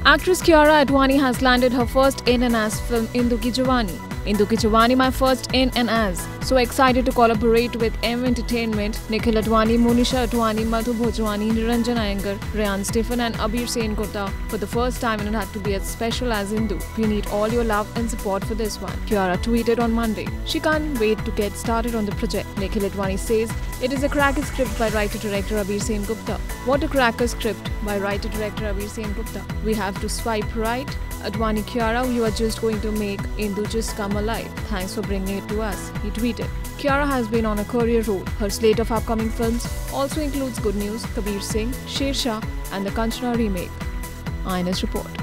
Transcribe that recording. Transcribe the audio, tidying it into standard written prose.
Actress Kiara Advani has landed her first in and as film Indoo Ki Jawani. Indoo Ki Jawani, my first in and as. So excited to collaborate with M Entertainment, Nikhil Advani, Monisha Advani, Madhu Bhojwani, Niranjan Iyengar, Rayan Stephen and Abir Sen Gupta for the first time, and it had to be as special as Indoo. We need all your love and support for this one. Kiara tweeted on Monday. She can't wait to get started on the project. Nikhil Advani says, it is a cracker script by writer-director Abir Sen Gupta. What a cracker script by writer-director Abir Sen Gupta. We have to swipe right. Advani Kiara, you are just going to make Indoo just come alive. Thanks for bringing it to us, he tweeted. Kiara has been on a career road. Her slate of upcoming films also includes Good News, Kabir Singh, Sher Shah and the Kanchana remake. INS report.